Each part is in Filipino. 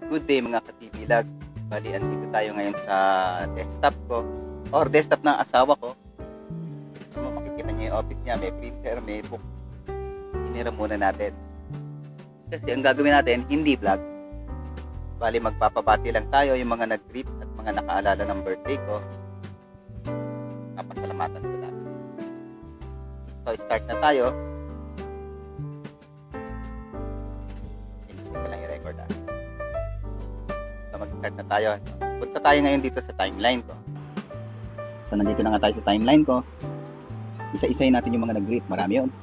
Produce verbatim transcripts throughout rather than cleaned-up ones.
Good day mga ka-T V Lag. Bali, andito tayo ngayon sa desktop ko or desktop ng asawa ko. So, makikita niyo yung office niya, may printer, may book. Hinira muna natin. Kasi ang gagawin natin, hindi vlog. Bali, magpapabati lang tayo yung mga nag-greet at mga nakaalala ng birthday ko. Kapasalamatan ko lang. So, start na tayo. Hindi ko lang i-record ah. Mag-start na tayo. Punta tayo ngayon dito sa timeline ko. So, nandito na nga tayo sa timeline ko. Isa-isayin natin yung mga nag-greet. Marami yun.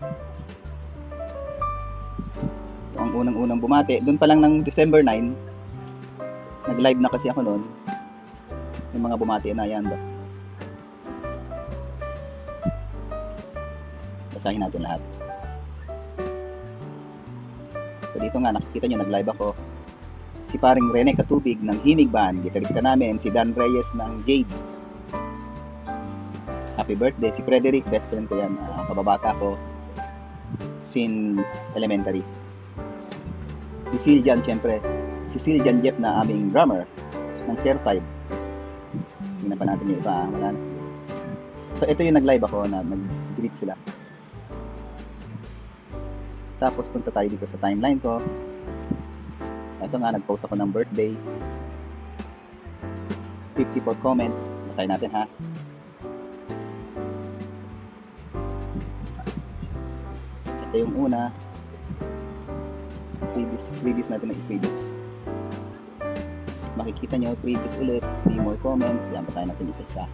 So, ang unang-unang bumati, doon pa lang ng December nine, nag-live na kasi ako noon. Yung mga bumati na yan ba? Basahin natin lahat. So, dito nga, nakikita nyo, nag-live ako. Si paring Rene Katubig ng Himig Band, gitarista namin, si Dan Reyes ng Jade. Happy birthday, si Frederick, best friend ko yan, uh, kababata ko since elementary. Si Siljan, syempre, si Siljan Jeff na aming drummer ng Shairside. Tingnan pa natin yung iba, wala na. So ito yung nag-live ako na nag-greet sila. Tapos punta tayo dito sa timeline ko. Ito nga, nag-post ako ng birthday. fifty-four comments. Basahin natin ha. Ito yung una. Previous, previous natin na i-previous. Makikita nyo, previous ulit. three more comments. Yan, basahin natin isa-isa.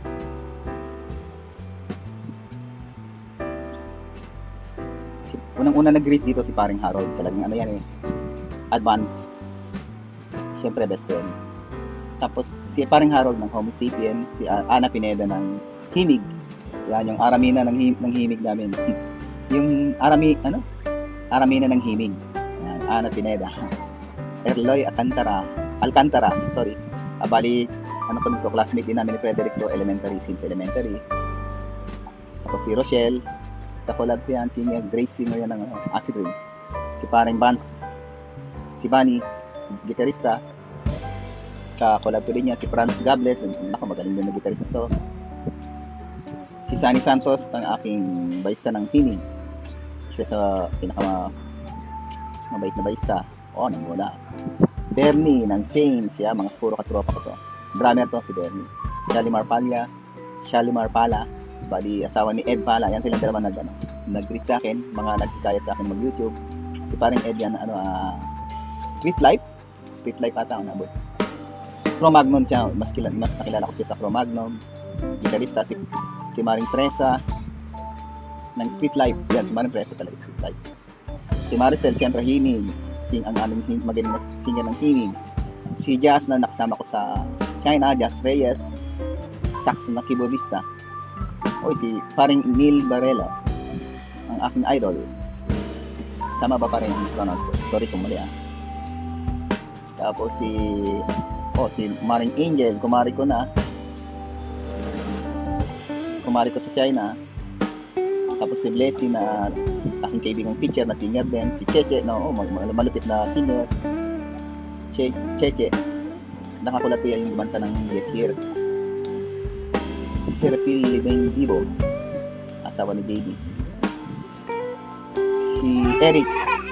Si, unang-una nag-greet dito si paring Harold. Talagang ano yan eh. Advance. Siyempre, best friend. Tapos, si paring Harold ng Homo Sapien, si Ana Pineda ng Himig. Yan, yung Aramina ng, him, ng Himig namin. Yung Arami, ano? Aramina ng Himig. Yan, Ana Pineda. Erloy Alcantara. Alcantara, sorry. Abali, ano pa nito, classmate din namin ni Frederick do, elementary, since elementary. Tapos si Rochelle. Kakolab ko yan, senior, great singer yan ng ano, Acid Rain. Si paring Vance. Si Bunny. Gitarista. Ka-collab ko din yan si Franz Gables, naka magaling din na gitarista to. Si Sunny Santos, ang aking baista ng Himig, isa sa pinaka mabait na baista. O, nang wala. Bernie ng Saints, ya, mga puro katropa ko to. Drummer to si Bernie. Shalimar Pala, Shalimar Pala, bali asawa ni Ed Pala, yan silang dalawa nag ano, nag-greet sa akin, mga nagkikayat sa akin mag-YouTube. Si paring Ed yan, ano, uh, Street Life. Street Life ata ang nabot. Cro-Magnon siya, mas, kilala, mas nakilala ko siya sa Cro-Magnon. Gitarista si, si Maring Presa ng Street Life. Yan, si Maring Presa talaga, Street Life. Si Maricel, siyempre Himig. Si, ang aming magaling na singer ng Himig. Si Jazz na nakasama ko sa China, Jazz Reyes. Sax na keyboardista. O si paring Neil Barela, ang aking idol. Tama ba pa rin ang pronounce ko? Sorry kung mali ah. Tapos si oh si Maring Angel, kumari ko na. Kumari ko sa China. Tapos si Blessy na aking kaibigang teacher na singer din, si Cheche no, oh, malupit na singer. Che Cheche. Nakakulat ko yung kumanta ng Get Here. Si Rapil Libeng Dibo, asawa ni J B. Si Eric.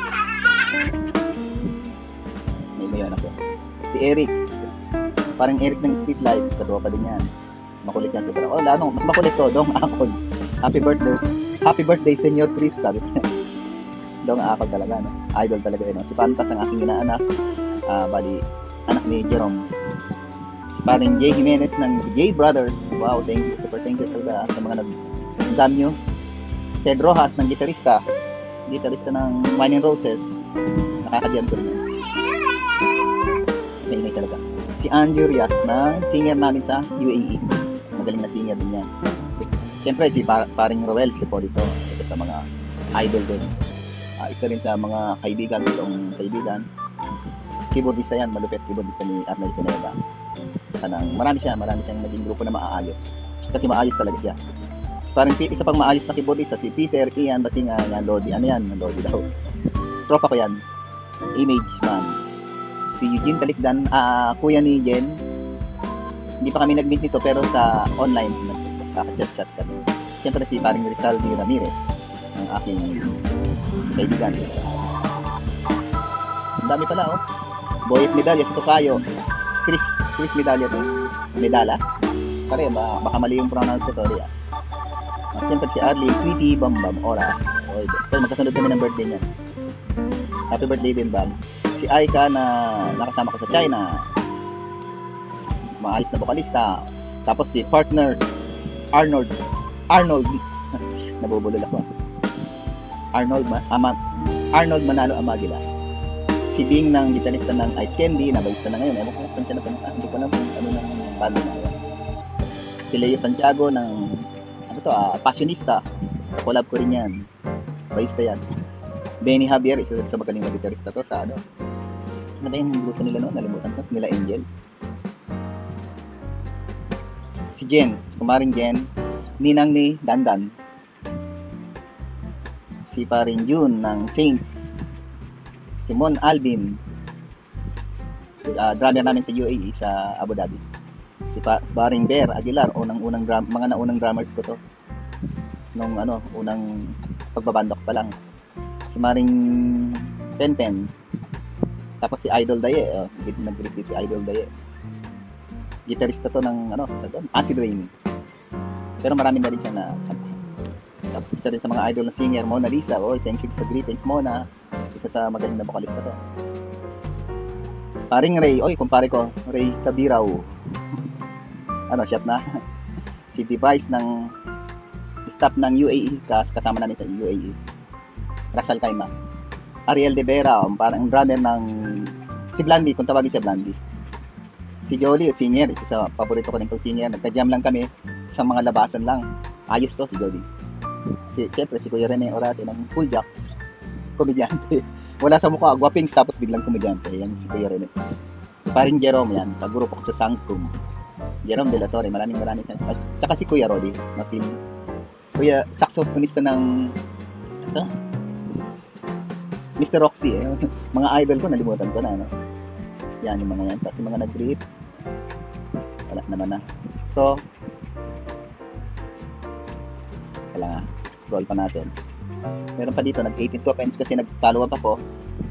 Yan ako. Si Eric. Parang Eric ng Street Life. Katropa din yan. Makulit yan. Pero, oh, lalo. Mas makulit to. Dong Akon. Happy birthday. Happy birthday, Senyor Chris. Sabi ko. Dong Akon talaga. No? Idol talaga yun. No? Si Pantas ang aking inaanak. Uh, bali, anak ni Jerome. Si paring Jay Jimenez ng J Brothers. Wow, thank you. Super thank you talaga sa mga nag-dam nyo. Ted Rojas ng gitarista. Gitarista ng Wine and Roses. Nakakadiyam ko rin yan. Maingay talaga. Si Andrew Rias ng singer namin sa U A E. Magaling na singer din yan. Si, Siyempre si par paring Roel Tripolito, isa sa mga idol din. Uh, isa rin sa mga kaibigan, itong kaibigan. Keyboardista yan, malupit keyboardista ni Arnel Pineda. Kanang, marami siya, marami siyang naging grupo na maayos. Kasi maayos talaga siya. Si parang isa pang maayos na keyboardista, si Peter Ian Batinga, yan, Lodi, ano yan, Lodi daw. Tropa ko yan. Image man. Si Eugene Talikdan, ah, kuya ni Jen. Hindi pa kami nag-meet nito pero sa online, nagkaka-chat-chat kami. Siyempre si paring Rizal D. Ramirez, ang aking kaibigan. Ang dami pala, oh. Boyet Medalya, si Tokayo. Si Chris, Chris Medalya to. Medala. Pare, ba, baka mali yung pronounce ko, sorry ah. Uh, siyempre si Arlene, Sweetie, Bam Bam, Ora. Okay, magkasunod kami ng birthday niya. Happy birthday din, Bam. Si Aika na nakasama ko sa China. Maayos na vokalista. Tapos si Partners, Arnold. Arnold. Nabubulol ako. Arnold, ama, Arnold Manalo Amagila. Si Bing ng gitarista ng Ice Candy, nabalista na ngayon. Ewan ko saan siya napunta. Hindi ko alam kung ano ng banda na ngayon. Si Leo Santiago ng ano to, ah, Passionista. Collab ko rin yan. Baista yan. Benny Javier, isa sa magaling na gitarista to sa ano. Ano ba yung grupo nila noon? Nalimutan ko. Nila Angel. Si Jen, si kumaring Jen. Ninang ni Dandan. Si paring June ng Saints. Si Mon Alvin. Uh, drummer namin sa U A E sa Abu Dhabi. Si pa paring Bear Aguilar, unang-unang drum, mga naunang drummers ko to. Nung ano, unang pagbabandok pa lang. Si Maring Pen Pen. Tapos si Idol Daye, oh, nag-greet si Idol Daye. Gitarista to ng ano, Acid Rain. Pero marami na rin siya na sampahan. Tapos isa rin sa mga idol na singer, Mona Lisa. Oh, thank you sa greetings, Mona. Isa sa magaling na vokalista to. Paring Ray, oy, kumpare ko, Ray Kabiraw. Ano, shot na. Si Device ng staff ng U A E, kas kasama namin sa U A E. Rasal Kaima. Ariel De Vera, um, parang drummer ng si Blandy, kung tawagin siya Blandy. Si Jolie, singer, isa sa paborito ko nitong singer. Nagka-jam lang kami sa mga labasan lang. Ayos to si Jolie. Si, siyempre, si Kuya Rene Orate ng Full Jacks. Komedyante. Wala sa mukha, guwapings tapos biglang komedyante. Yan si Kuya Rene. Si paring Jerome yan, pag-grupo ko sa Sanctum. Jerome De La Torre, maraming maraming. Tsaka si Kuya Rodi, na-film. Kuya, saxophonista ng ano? mister Roxy, eh. Mga idol ko, nalimutan ko na, no? Yan yung mga yan. Tapos yung mga nag-greet, wala naman na. So, kailangan, scroll pa natin. Meron pa dito, nag-eighteen comments kasi nag-follow up ako.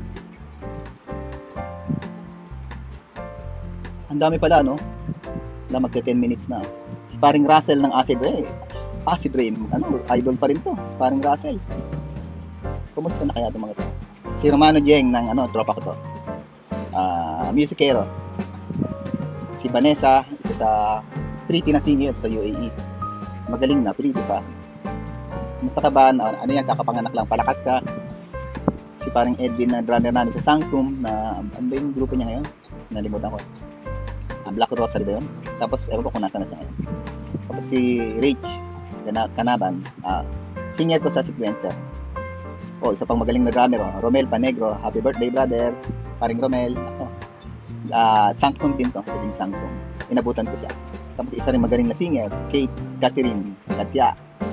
Ang dami pala, no? Na magte-ten minutes na. Si paring Russell ng Acid Rain. Acid Rain, ano, idol pa rin to. Paring Russell. Kumusta na kaya itong mga to? Si Romano Jeng ng ano, tropa ko to. Uh, musicero. Si Vanessa, isa sa pretty na singer sa U A E. Magaling na, pretty pa. Kumusta ka ba? Ano, ano yan, kakapanganak lang, palakas ka. Si paring Edwin na drummer namin sa Sanctum na, ano ba yung grupo niya ngayon? Nalimutan ko. Uh, Black Rosary ba yun? Tapos, ewan ko kung nasa na siya ngayon. Tapos si Rich Canaban, uh, singer ko sa Sequencer. Oh, isa pang magaling na drummer, oh. Romel Panegro, happy birthday brother, paring Romel. Oh. Uh, Sanctum din to, ito din Sanctum. Inabutan ko siya. Tapos isa rin magaling na singer, Kate Catherine Katya.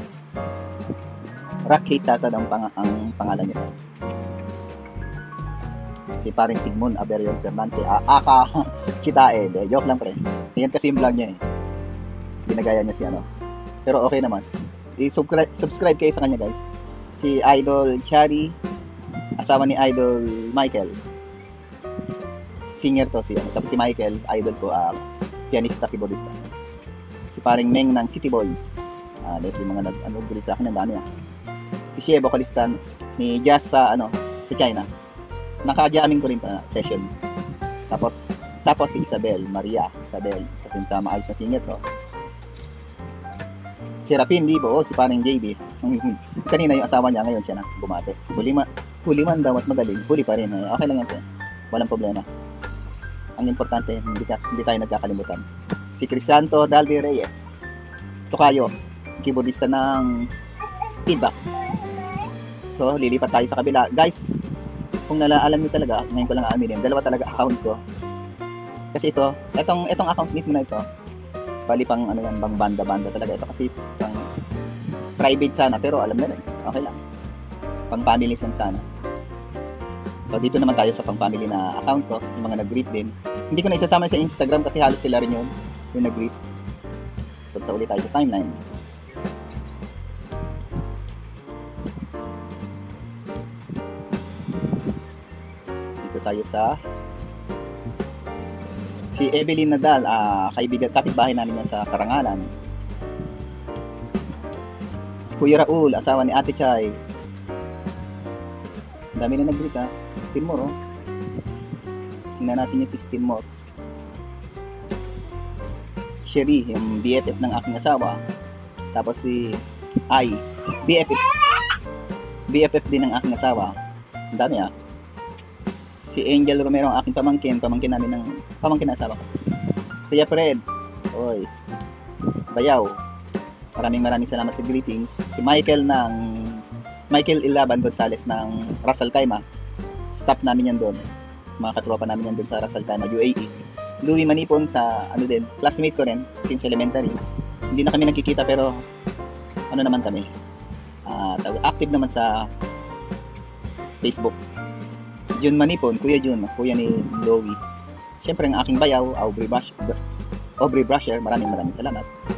Rock Kate Tatad ang, pang ang pangalan niya sa. Si paring Sigmund Aberion Cervante, uh, Aka Chitae, de, joke lang pre. Yan kasi yung vlog niya eh. Ginagaya niya si ano. Pero okay naman. I-subscribe subscribe kayo sa kanya guys. Si Idol Chari, asawa ni Idol Michael. Singer to si ano. Tapos si Michael, idol ko, uh, pianista, keyboardista. Si paring Meng ng City Boys. Ah, uh, yung mga nag ano greet sa akin, ang dami ah. Si Shea, vocalista ni Jazz sa ano, sa China. Naka-jamming ko rin pa session. Tapos tapos si Isabel, Maria, Isabel, isa din sa maayos na singer to. Si Rapin Libo, oh, si paring J B. Kanina yung asawa niya, ngayon siya na bumate. Huli, ma huli man daw at magaling, huli pa rin. Eh. Okay lang yan po. Walang problema. Ang importante, hindi, ka, hindi tayo nagkakalimutan. Si Crisanto Dalby Reyes. Tokayo, keyboardista ng Feedback. So, lilipat tayo sa kabila. Guys, kung nalaalam niyo talaga, ngayon ko lang aaminin, dalawa talaga account ko. Kasi ito, itong, itong account mismo na ito, bali pang ano yan, bang banda-banda talaga ito kasi pang private sana pero alam na rin, okay lang. Pang family san sana. So So, dito naman tayo sa pang-family na account ko, yung mga nag-greet din. Hindi ko na isasama sa Instagram kasi halos sila rin yun, yung nag-greet. Punta ulit tayo sa timeline. Dito tayo sa si Evelyn Nadal, uh, kaibigan, kapitbahay namin yan sa Karangalan. Si Kuya Raul, asawa ni Ate Chay. Ang dami na nag-greet ha. sixteen more oh. Tingnan natin yung sixteen more. Sherry, yung B F F ng aking asawa. Tapos si Ai, B F F. B F F din ng aking asawa. Ang dami ah. Si Angel Romero, ang aking pamangkin, pamangkin namin ng pamangkin ng asawa ko. Kuya Fred, oy, Bayaw, maraming maraming salamat sa greetings. Si Michael ng Michael Ilaban Gonzales ng Ras Al Khaimah, staff namin yan doon, mga katropa namin yan doon sa Ras Al Khaimah, U A E. Louis Manipon sa ano din, classmate ko rin since elementary. Hindi na kami nagkikita pero ano naman kami, uh, active naman sa Facebook. Jun Manipon, Kuya Jun, kuya ni Louie. Siyempre ang aking bayaw, Aubrey Brush, Aubrey Brusher, maraming maraming salamat.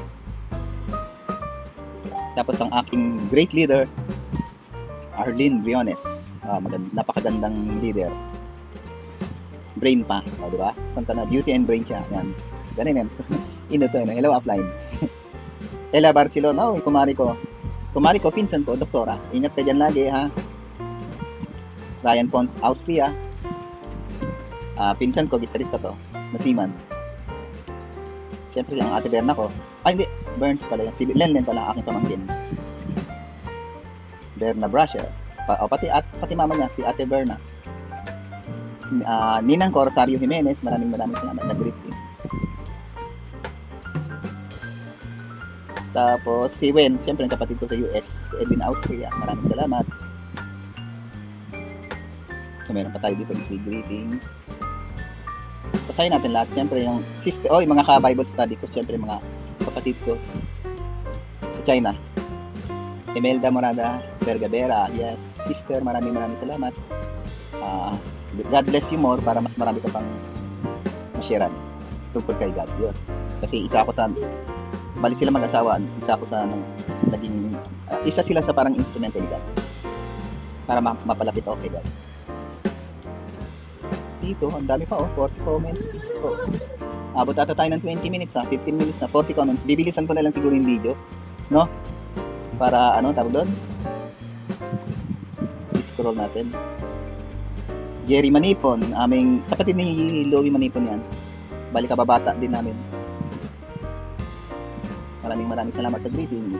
Tapos ang aking great leader, Arlene Briones, ah, magand- napakagandang leader. Brain pa, oh, di ba? Saan ka na? Beauty and brain siya. Yan. Ganun yan. Ino to, hello upline. Ella Barcelona, oh, kumari ko. Kumari ko, pinsan ko, doktora. Ingat ka dyan lagi, ha? Ryan Pons, Austria. Uh, pinsan ko, gitarista to, na Seaman. Siyempre, ang ate Berna ko. Ay, hindi. Burns pala yun. Si Lenlen pala, aking pamangkin. Berna Brasher. Pa, oh, pati, at, pati mama niya, si ate Berna. Uh, Ninang ko, Rosario Jimenez. Maraming maraming salamat. Nag-greet din. Tapos, si Wen. Siyempre, ang kapatid ko sa U S. Edwin Austria. Maraming salamat. So, meron pa tayo dito ng free greetings. Basahin natin lahat. Siyempre, yung sister, oh, yung mga ka-Bible study ko. Siyempre, mga kapatid ko sa China. Imelda Morada Vergabera. Yes, sister, maraming maraming salamat. Uh, God bless you more para mas marami ka pang masyaran tungkol kay God. Yun. Kasi isa ako sa, bali sila mag-asawa, isa ako sa naging, uh, isa sila sa parang instrumento ni God. Para ma- mapalapit ako kay God. Dito, ang dami pa oh, forty comments. Oh. Abot ata tayo ng twenty minutes ha, fifteen minutes na, forty comments. Bibilisan ko na lang siguro yung video, no? Para ano, tawag doon? I-scroll natin. Jerry Manipon, aming kapatid ni Louie Manipon yan. Balik kababata din namin. Maraming maraming salamat sa greetings.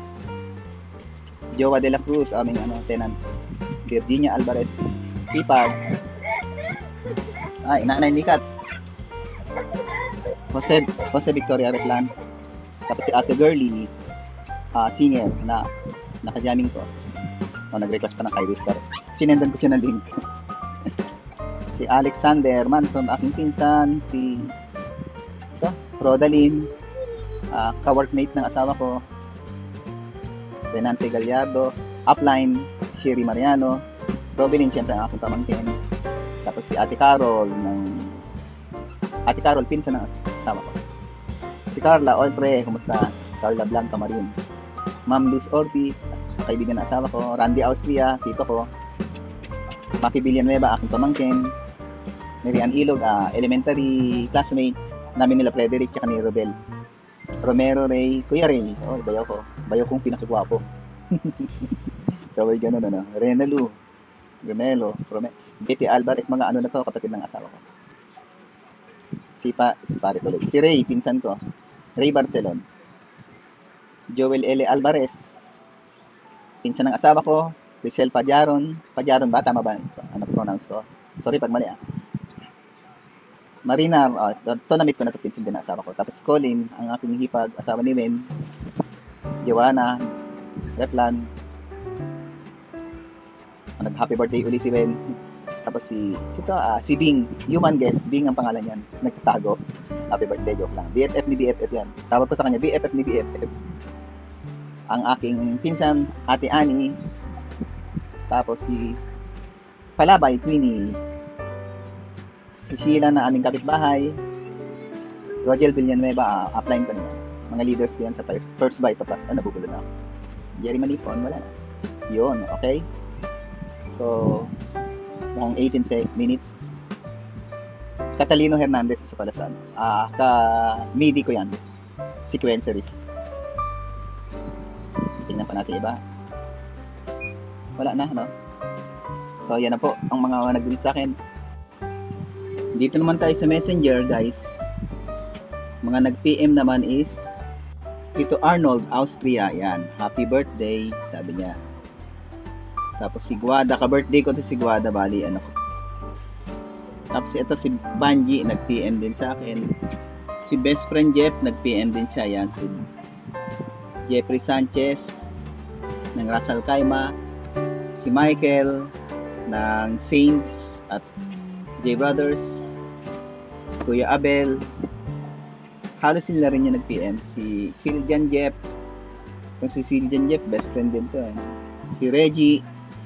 Jowa de la Cruz, aming ano, tenant. Virginia Alvarez, Ipag. Ay, Nanay Nikat. Jose, Jose Victoria Replan. Tapos si Ate Girly, uh, singer na nakajamming ko. O, nag-request pa ng Kay Whisper. Sinendan ko siya ng link. Si Alexander Manson, aking pinsan. Si ito, Rodalyn, uh, ka-workmate ng asawa ko. Renante Gallardo, upline, Sherry Mariano, Robelyn, siyempre ang aking pamangkin. Tapos si Ate Carol ng Ate Carol, pinsan ng asawa ko. Si Carla, oy pre, kumusta? Carla Blanca Marin. Ma'am Luz Orbi, kaibigan ng asawa ko. Randy Austria, tito ko. Maki Villanueva, aking pamangkin. Mary Ann Ilog, uh, elementary classmate namin nila Frederick at ni Rodel. Romero Ray, Kuya Ray, oh, bayaw ko. Bayaw kong pinakagwapo. Kaway ganun, ano. Rena Lu, Romelo, Romelo. Betty Alvarez, mga ano na to, kapatid ng asawa ko. Si pa, si pare tuloy. Si Ray, pinsan ko. Ray Barcelon. Joel L. Alvarez, pinsan ng asawa ko. Rizal Pajaron. Pajaron ba? Tama ba? Ano pronounce ko? Sorry pag mali ah. Marina, oh, to na-meet ko na to, pinsan din ng asawa ko. Tapos Colin, ang aking hipag, asawa ni Wen. Joanna, Replan. Nag-happy birthday uli si Wen. Tapos si, si, to, uh, si Bing, human guest, Bing ang pangalan yan, nagtatago. Happy birthday, joke lang. B F F ni B F F yan. Tawag ko sa kanya, B F F ni B F F. Ang aking pinsan, Ate Annie. Tapos si Palabay, Queenie. Si Sheila na aming kapitbahay. Rogel Villanueva, uh, upline ko na yan. Mga leaders ko yan sa First Bite of Us. Ah, nabubulo na ako. Jerry Malipon, wala na. Yun, okay? So, mukhang eighteen minutes. Catalino Hernandez, isa pala sa ano. Ah, ka-midi ko yan. Sequenceries. Tingnan pa natin iba. Wala na, no? So, yan na po ang mga nag-delete sa akin. Dito naman tayo sa Messenger, guys. Mga nag-P M naman is Tito Arnold, Austria. Yan. Happy birthday, sabi niya. Tapos si Guada, ka-birthday ko to si Guada, bali, ano ko. Tapos ito si Banji, nag-P M din sa akin. Si best friend Jeff, nag-P M din siya. Yan, si Jeffrey Sanchez ng Rasal Kaima. Si Michael ng Saints at J Brothers. Si Kuya Abel. Halos sila rin yung nag-P M. Si Siljan Jeff. Itong si Siljan Jeff, best friend din to. Eh. Si Reggie.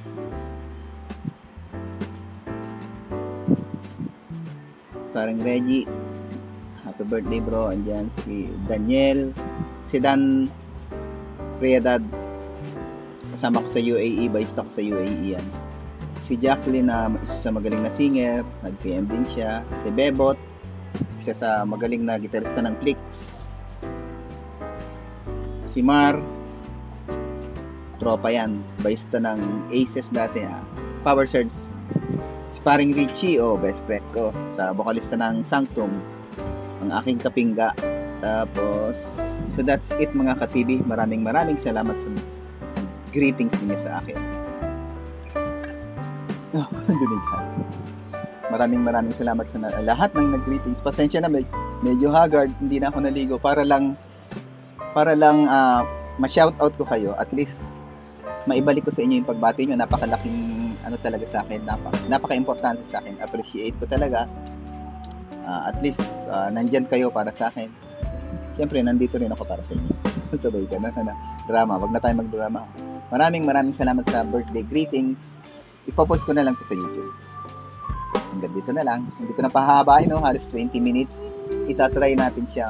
Parang Reggie. Happy birthday bro. Andyan si Daniel. Si Dan Priedad. Kasama ko sa U A E. Bayista ko sa U A E yan. Si Jacqueline na isa sa magaling na singer. Nag-P M din siya. Si Bebot. Isa sa magaling na gitarista ng Flix. Si Mar. Tropa yan. Bayista ng Aces dati. Ah. Power Surge. Si paring Richie, oh, best friend ko. Sa vocalista ng Sanctum. Ang aking kapingga. Tapos, so that's it mga ka-T V. Maraming maraming salamat sa greetings ninyo sa akin. Oh, maraming maraming salamat sa na- lahat ng nag-greetings. Pasensya na, med- medyo haggard. Hindi na ako naligo. Para lang, para lang uh, ma-shoutout ko kayo. At least, maibalik ko sa inyo yung pagbati nyo. Napakalaking ano talaga sa akin. Napaka, napaka-importante sa akin. Appreciate ko talaga. Uh, at least, uh, nandyan kayo para sa akin. Siyempre, nandito rin ako para sa inyo. Sabay ka na, na. Drama. Wag na tayo mag-drama. Maraming maraming salamat sa birthday greetings. Ipopost ko na lang to sa YouTube. Hanggang dito na lang. Hindi ko na pahabain, no? Halos twenty minutes. Itatry natin siyang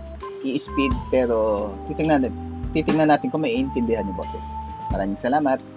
i-speed. Pero, titingnan, titingnan natin kung may intindihan yung boses. Maraming salamat.